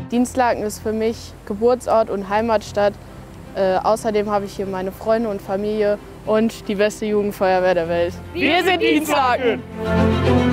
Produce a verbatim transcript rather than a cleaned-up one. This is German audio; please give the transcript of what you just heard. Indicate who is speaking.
Speaker 1: Dinslaken ist für mich Geburtsort und Heimatstadt. Äh, außerdem habe ich hier meine Freunde und Familie und die beste Jugendfeuerwehr der Welt. Wir sind Dinslaken!